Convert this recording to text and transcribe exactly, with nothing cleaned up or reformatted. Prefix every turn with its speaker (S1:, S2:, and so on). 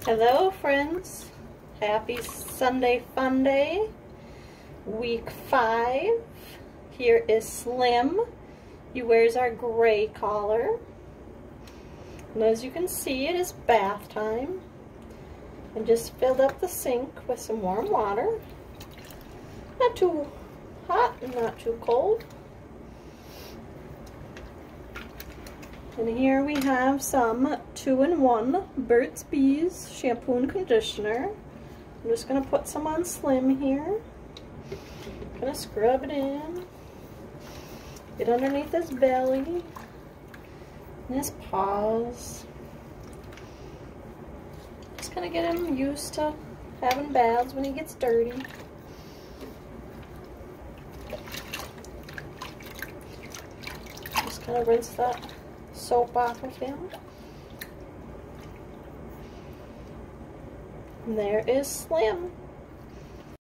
S1: Hello friends, happy Sunday fun day, week five. Here is Slim. He wears our gray collar. And as you can see, it is bath time. I just filled up the sink with some warm water. Not too hot and not too cold. And here we have some two in one Burt's Bees shampoo and conditioner. I'm just going to put some on Slim here. Going to scrub it in. Get underneath his belly and his paws. Just going to get him used to having baths when he gets dirty. Just kind of rinse that soap off of him. And there is Slim.